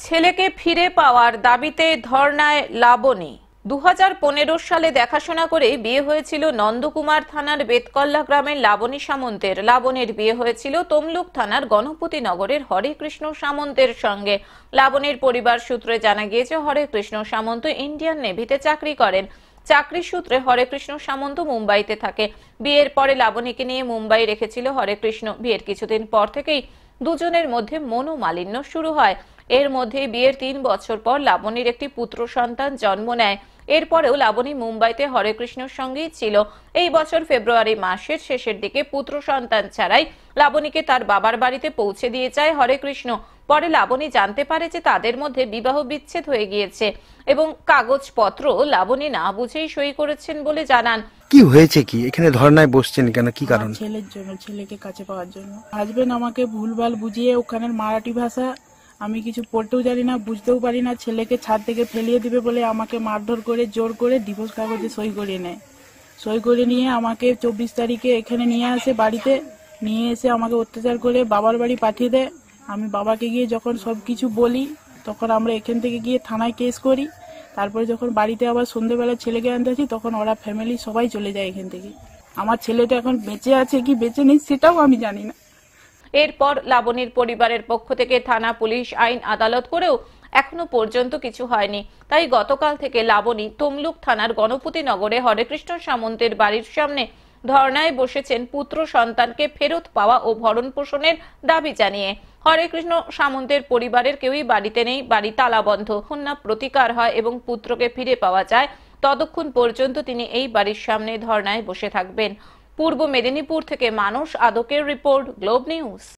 ছেলেকে ফিরে পাওয়ার দাবিতে ধর্নায় লাবণী। 2015 সালে দেখাশোনা করে বিয়ে হয়েছিল নন্দকুমার থানার বেতকল্লা গ্রামের লাবণী সামন্তের। লাবণীর বিয়ে হয়েছিল তমলুক থানার গণপতি নগরের হরে কৃষ্ণ সামন্তের সঙ্গে। লাবণীর পরিবার সূত্রে জানা গিয়েছে, হরে কৃষ্ণ সামন্ত ইন্ডিয়ান নেভিতে চাকরি করেন। চাকরির সূত্রে হরে কৃষ্ণ সামন্ত মুম্বাইতে থাকে। বিয়ের পরে লাবণীকে নিয়ে মুম্বাই রেখেছিল হরে কৃষ্ণ। বিয়ের কিছুদিন পর থেকেই দুজনের মধ্যে মনোমালিন্য শুরু হয়। এর মধ্যে বিয়ের 3 বছর পর লাবণীর একটি পুত্র সন্তান জন্ম নেয়। এরপরেও লাবণী মুম্বাইতে হরে কৃষ্ণর সঙ্গেই ছিল। এই বছর ফেব্রুয়ারি মাসের শেষের দিকে পুত্র সন্তান ছাড়াই লাবণীকে তার বাবার বাড়িতে পৌঁছে দিয়ে যায় হরে কৃষ্ণ। পরে লাবণী জানতে পারে যে তাদের মধ্যে বিবাহ বিচ্ছেদ হয়ে গিয়েছে এবং কাগজপত্র লাবণী না বুঝেই সই করেছেন বলে জানান। কি হয়েছে, কি এখানে ধর্নায় বসছেন কেন, কি কারণ? ছেলের জন্য, ছেলেকে কাছে পাওয়ার জন্য। হাজবেন্ড আমাকে ভুলভাল বুঝিয়ে ওখানের মারাঠি ভাষা, আমি কিছু পড়তেও জানি না, বুঝতেও পারি না, ছেলেকে ছাদ থেকে ফেলিয়ে দিবে বলে আমাকে মারধর করে জোর করে ডিভোর্স কাগজে সই করিয়ে নেয়। সই করে নিয়ে আমাকে 24 তারিখে এখানে নিয়ে আসে, বাড়িতে নিয়ে এসে আমাকে অত্যাচার করে বাবার বাড়ি পাঠিয়ে দেয়। আমি বাবাকে গিয়ে যখন সবকিছু বলি, তখন আমরা এখান থেকে গিয়ে থানায় কেস করি। তারপরে যখন বাড়িতে আবার সন্ধ্যেবেলা ছেলেকে আনতে আসি, তখন ওরা ফ্যামিলি সবাই চলে যায় এখান থেকে। আমার ছেলেটা এখন বেঁচে আছে কি বেঁচে নেই সেটাও আমি জানি না। এরপর লাবণীর পরিবারের পক্ষ থেকে থানা, পুলিশ, আইন আদালত করেও এখনো পর্যন্ত কিছু হয়নি। তাই গতকাল থেকে লাবণী তমলুক থানার গণপতি নগরে হরেকৃষ্ণ সামন্তের বাড়ির সামনে ধর্নায় বসেছেন পুত্র সন্তানকে ফেরত পাওয়া ও ভরণ পোষণের দাবি জানিয়ে। হরেকৃষ্ণ সামন্তের পরিবারের কেউই বাড়িতে নেই, বাড়ি তালাবন্ধ। কন্যা প্রতিকার হয় এবং পুত্রকে ফিরে পাওয়া যায়, ততক্ষণ পর্যন্ত তিনি এই বাড়ির সামনে ধর্নায় বসে থাকবেন। পূর্ব মেদিনীপুর থেকে মানস আদকের রিপোর্ট, গ্লোব নিউজ।